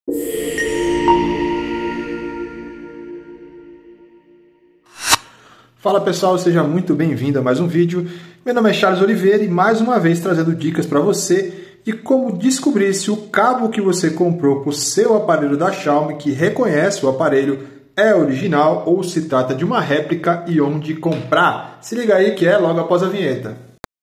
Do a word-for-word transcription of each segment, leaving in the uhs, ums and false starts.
Fala pessoal, seja muito bem-vindo a mais um vídeo. Meu nome é Charles Oliveira e mais uma vez trazendo dicas para você de como descobrir se o cabo que você comprou para o seu aparelho da Xiaomi, que reconhece o aparelho, é original ou se trata de uma réplica e onde comprar. Se liga aí que é logo após a vinheta.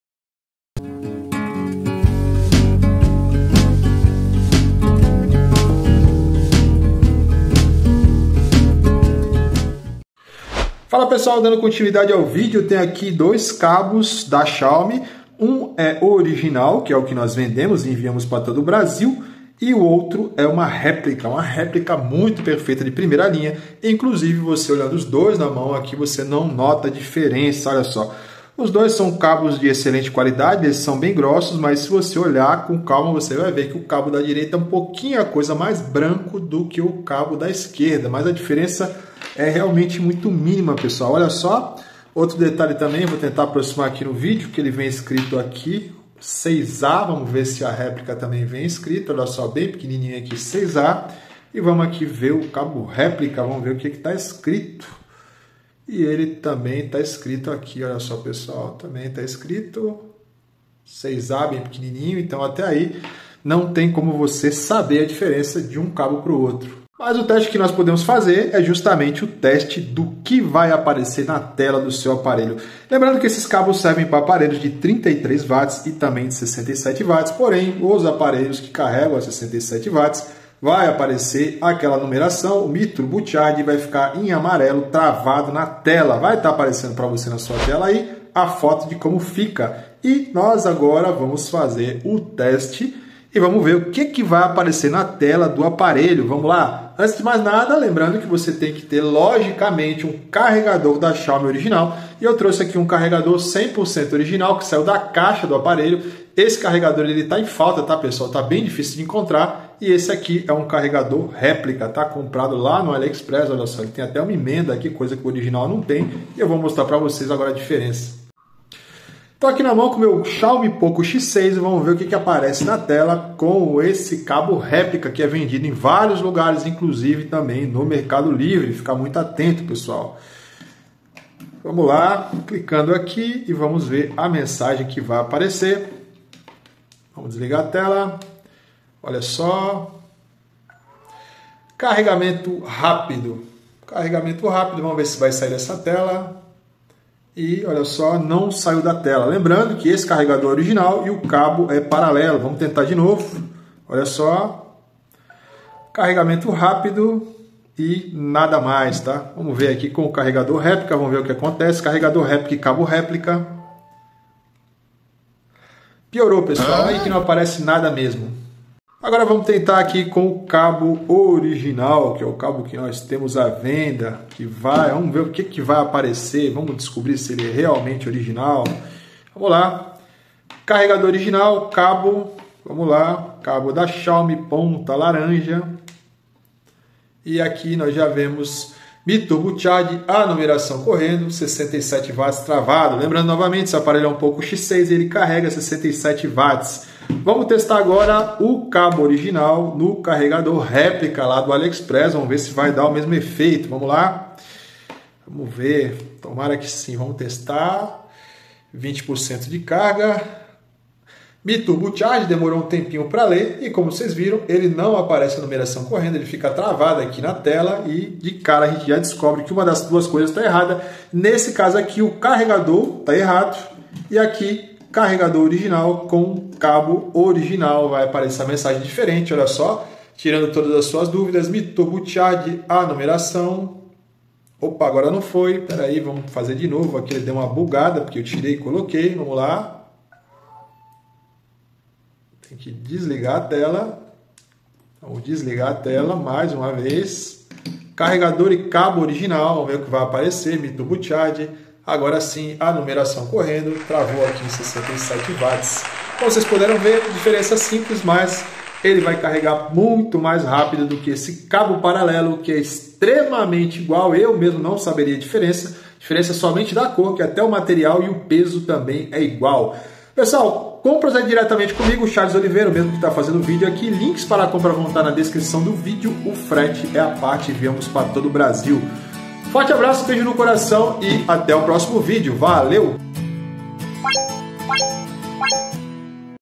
Fala pessoal, dando continuidade ao vídeo, tem aqui dois cabos da Xiaomi. Um é original, que é o que nós vendemos e enviamos para todo o Brasil, e o outro é uma réplica, uma réplica muito perfeita de primeira linha. Inclusive, você olhando os dois na mão aqui, você não nota a diferença, olha só. Os dois são cabos de excelente qualidade, eles são bem grossos, mas se você olhar com calma, você vai ver que o cabo da direita é um pouquinho a coisa mais branco do que o cabo da esquerda, mas a diferença é realmente muito mínima, pessoal. Olha só, outro detalhe também, vou tentar aproximar aqui no vídeo, que ele vem escrito aqui, seis A, vamos ver se a réplica também vem escrito, olha só, bem pequenininho aqui, seis A, e vamos aqui ver o cabo réplica, vamos ver o que está escrito. E ele também está escrito aqui, olha só pessoal, também está escrito seis A, bem pequenininho, então até aí não tem como você saber a diferença de um cabo para o outro. Mas o teste que nós podemos fazer é justamente o teste do que vai aparecer na tela do seu aparelho. Lembrando que esses cabos servem para aparelhos de trinta e três watts e também de sessenta e sete watts, porém os aparelhos que carregam a sessenta e sete watts vai aparecer aquela numeração, o Mi Turbo Charge vai ficar em amarelo travado na tela. Vai estar aparecendo para você na sua tela aí a foto de como fica. E nós agora vamos fazer o teste e vamos ver o que, que vai aparecer na tela do aparelho. Vamos lá? Antes de mais nada, lembrando que você tem que ter, logicamente, um carregador da Xiaomi original. E eu trouxe aqui um carregador cem por cento original, que saiu da caixa do aparelho. Esse carregador está em falta, tá, pessoal? Está bem difícil de encontrar. E esse aqui é um carregador réplica, tá? Comprado lá no AliExpress, olha só. Ele tem até uma emenda aqui, coisa que o original não tem. E eu vou mostrar para vocês agora a diferença. Estou aqui na mão com o meu Xiaomi Poco X seis e vamos ver o que, que aparece na tela com esse cabo réplica que é vendido em vários lugares, inclusive também no Mercado Livre. Fica muito atento, pessoal. Vamos lá, clicando aqui e vamos ver a mensagem que vai aparecer. Vamos desligar a tela. Olha só. Carregamento rápido. Carregamento rápido, vamos ver se vai sair dessa tela. E olha só, não saiu da tela. Lembrando que esse carregador é original e o cabo é paralelo. Vamos tentar de novo. Olha só. Carregamento rápido e nada mais, tá? Vamos ver aqui com o carregador réplica. Vamos ver o que acontece. Carregador réplica e cabo réplica. Piorou, pessoal. Aí que não aparece nada mesmo. Agora vamos tentar aqui com o cabo original, que é o cabo que nós temos à venda, que vai, vamos ver o que, que vai aparecer, vamos descobrir se ele é realmente original. Vamos lá, carregador original, cabo, vamos lá, cabo da Xiaomi, ponta laranja. E aqui nós já vemos Mi Turbo Charge, a numeração correndo, sessenta e sete watts travado. Lembrando novamente, esse aparelho é um Poco X seis, ele carrega sessenta e sete watts. Vamos testar agora o cabo original no carregador réplica lá do AliExpress. Vamos ver se vai dar o mesmo efeito. Vamos lá. Vamos ver. Tomara que sim. Vamos testar. vinte por cento de carga. Mi Turbo Charge demorou um tempinho para ler. E como vocês viram, ele não aparece a numeração correndo. Ele fica travado aqui na tela. E de cara a gente já descobre que uma das duas coisas está errada. Nesse caso aqui, o carregador está errado. E aqui, carregador original com cabo original. Vai aparecer a mensagem diferente, olha só. Tirando todas as suas dúvidas, Mi Turbo Charge, a numeração. Opa, agora não foi. Espera aí, vamos fazer de novo. Aqui ele deu uma bugada, porque eu tirei e coloquei. Vamos lá. Tem que desligar a tela. Vamos desligar a tela mais uma vez. Carregador e cabo original. Vamos ver o que vai aparecer. Mi Turbo Charge. Agora sim, a numeração correndo, travou aqui em sessenta e sete watts. Como vocês puderam ver, diferença simples, mas ele vai carregar muito mais rápido do que esse cabo paralelo, que é extremamente igual. Eu mesmo não saberia a diferença. Diferença somente da cor, que até o material e o peso também é igual. Pessoal, compras é diretamente comigo, Charles Oliveira, o mesmo que está fazendo o vídeo aqui. Links para a compra vão estar na descrição do vídeo. O frete é a parte, enviamos para todo o Brasil. Forte abraço, beijo no coração e até o próximo vídeo. Valeu!